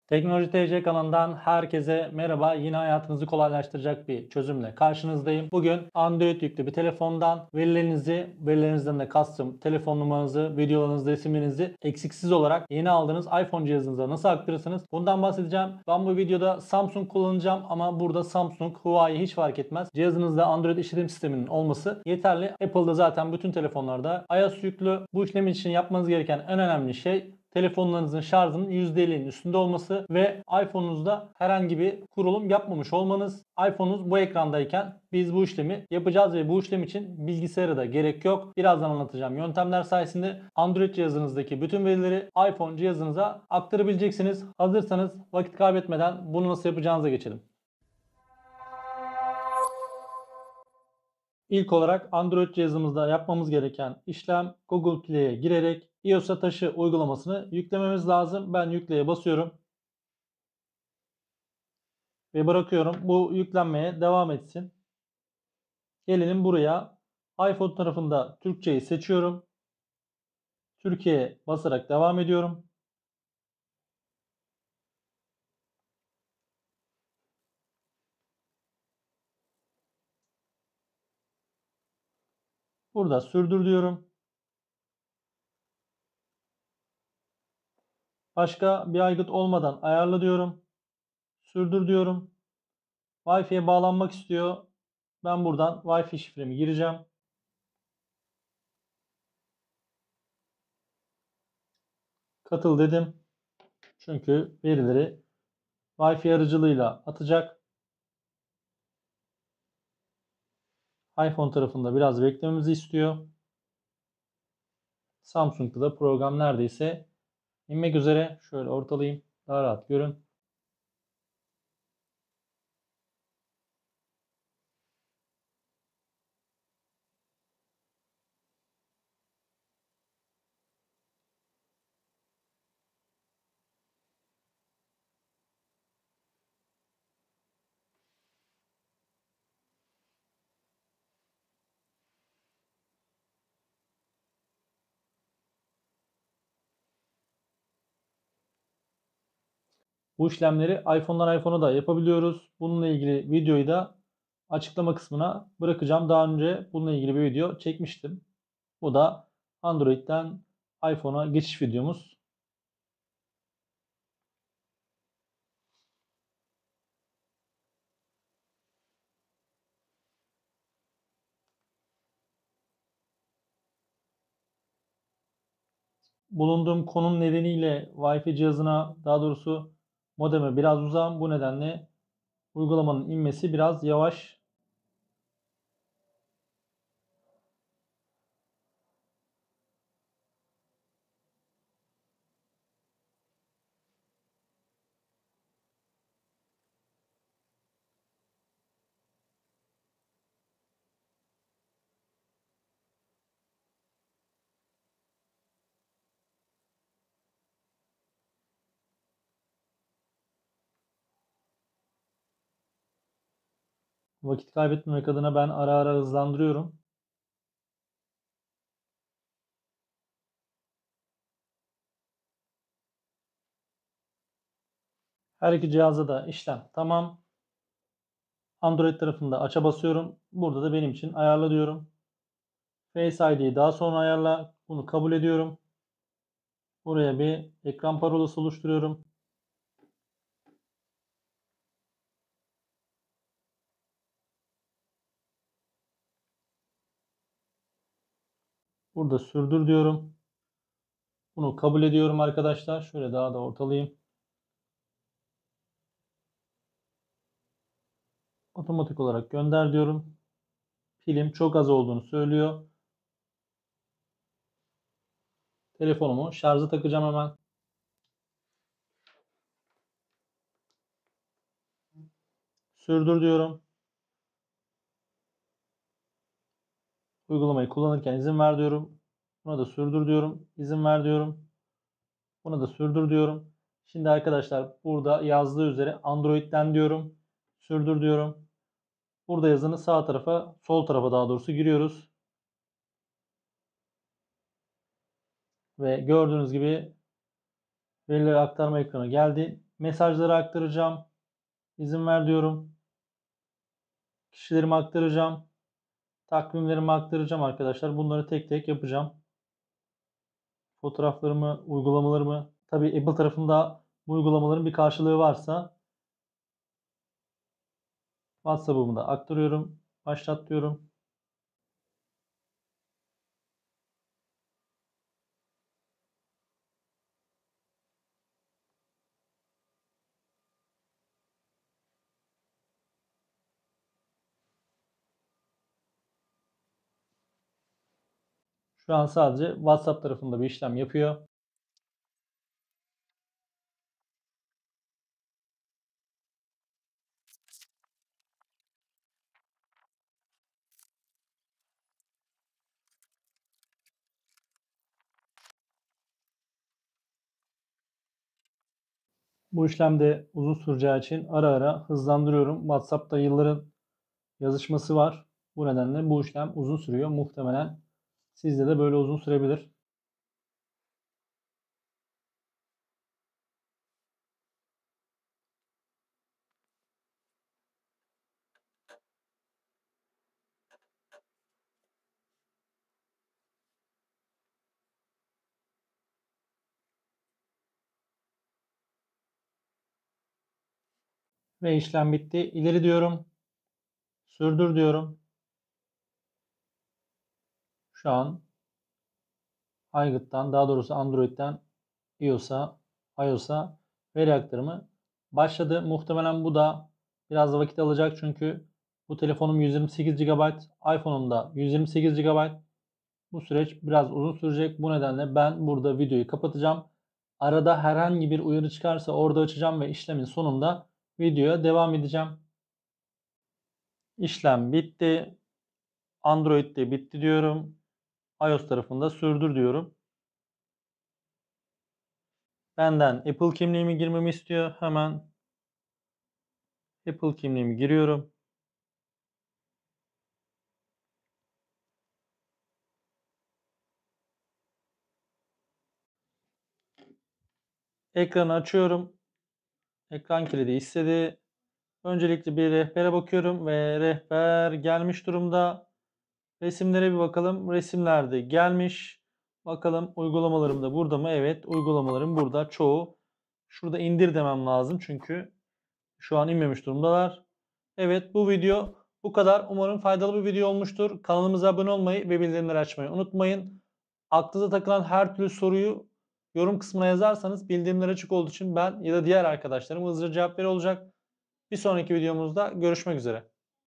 Teknoloji TC kanalından herkese merhaba. Yine hayatınızı kolaylaştıracak bir çözümle karşınızdayım. Bugün Android yüklü bir telefondan verilerinizden de kastım telefon numaranızı, videolarınızı, resimlerinizi eksiksiz olarak yeni aldığınız iPhone cihazınıza nasıl aktarırsınız? Bundan bahsedeceğim. Ben bu videoda Samsung kullanacağım ama burada Samsung, Huawei hiç fark etmez. Cihazınızda Android işletim sisteminin olması yeterli. Apple'da zaten bütün telefonlarda iOS yüklü. Bu işlem için yapmanız gereken en önemli şey telefonlarınızın şarjının %50'nin üstünde olması ve iPhone'unuzda herhangi bir kurulum yapmamış olmanız. iPhone'unuz bu ekrandayken biz bu işlemi yapacağız ve bu işlem için bilgisayara da gerek yok. Birazdan anlatacağım yöntemler sayesinde Android cihazınızdaki bütün verileri iPhone cihazınıza aktarabileceksiniz. Hazırsanız vakit kaybetmeden bunu nasıl yapacağınıza geçelim. İlk olarak Android cihazımızda yapmamız gereken işlem Google Play'e girerek iOS'a taşı uygulamasını yüklememiz lazım. Ben yükleye basıyorum ve bırakıyorum. Bu yüklenmeye devam etsin. Gelelim buraya. iPhone tarafında Türkçeyi seçiyorum. Türkiye'ye basarak devam ediyorum. Burada sürdür diyorum. Başka bir aygıt olmadan ayarla diyorum. Sürdür diyorum. Wi-Fi'ye bağlanmak istiyor. Ben buradan Wi-Fi şifremi gireceğim. Katıl dedim. Çünkü verileri Wi-Fi aracılığıyla atacak. iPhone tarafında biraz beklememizi istiyor. Samsung'da da program neredeyse inmek üzere. Şöyle ortalayayım. Daha rahat görün. Bu işlemleri iPhone'dan iPhone'a da yapabiliyoruz. Bununla ilgili videoyu da açıklama kısmına bırakacağım. Daha önce bununla ilgili bir video çekmiştim. Bu da Android'den iPhone'a geçiş videomuz. Bulunduğum konum nedeniyle Wi-Fi cihazına, daha doğrusu modeme biraz uzağım. Bu nedenle uygulamanın inmesi biraz yavaş. Vakit kaybetmemek adına ben ara ara hızlandırıyorum. Her iki cihazda da işlem tamam. Android tarafında aça basıyorum. Burada da benim için ayarla diyorum. Face ID'yi daha sonra ayarla. Bunu kabul ediyorum. Buraya bir ekran parolası oluşturuyorum. Burada sürdür diyorum. Bunu kabul ediyorum arkadaşlar. Şöyle daha da ortalayayım. Otomatik olarak gönder diyorum. Pilim çok az olduğunu söylüyor. Telefonumu şarja takacağım hemen. Sürdür diyorum. Uygulamayı kullanırken izin ver diyorum. Buna da sürdür diyorum. İzin ver diyorum. Buna da sürdür diyorum. Şimdi arkadaşlar burada yazdığı üzere Android'den diyorum. Sürdür diyorum. Burada yazını sağ tarafa, sol tarafa daha doğrusu giriyoruz. Ve gördüğünüz gibi verileri aktarma ekranı geldi. Mesajları aktaracağım. İzin ver diyorum. Kişilerimi aktaracağım. Takvimlerimi aktaracağım arkadaşlar. Bunları tek tek yapacağım. Fotoğraflarımı, uygulamalarımı. Tabii Apple tarafında bu uygulamaların bir karşılığı varsa WhatsApp'ımı da aktarıyorum. Başlat diyorum. Şu an sadece WhatsApp tarafında bir işlem yapıyor. Bu işlem de uzun süreceği için ara ara hızlandırıyorum. WhatsApp'ta yılların yazışması var. Bu nedenle bu işlem uzun sürüyor. Muhtemelen sizde de böyle uzun sürebilir. Ve işlem bitti. İleri diyorum. Sürdür diyorum. Şu an aygıttan, daha doğrusu Android'den iOS'a veri aktarımı başladı. Muhtemelen bu da biraz da vakit alacak çünkü bu telefonum 128 GB, iPhone'um da 128 GB. Bu süreç biraz uzun sürecek. Bu nedenle ben burada videoyu kapatacağım. Arada herhangi bir uyarı çıkarsa orada açacağım ve işlemin sonunda videoya devam edeceğim. İşlem bitti. Android'de bitti diyorum. iOS tarafında sürdür diyorum. Benden Apple kimliğimi girmemi istiyor. Hemen Apple kimliğimi giriyorum. Ekranı açıyorum. Ekran kilidi istedi. Öncelikle bir rehbere bakıyorum ve rehber gelmiş durumda. Resimlere bir bakalım. Resimlerde gelmiş. Bakalım uygulamalarım da burada mı? Evet, uygulamalarım burada. Çoğu. Şurada indir demem lazım çünkü şu an inmemiş durumdalar. Evet, bu video bu kadar. Umarım faydalı bir video olmuştur. Kanalımıza abone olmayı ve bildirimleri açmayı unutmayın. Aklınıza takılan her türlü soruyu yorum kısmına yazarsanız bildirimler açık olduğu için ben ya da diğer arkadaşlarım hızlıca cevap veriyor olacak. Bir sonraki videomuzda görüşmek üzere.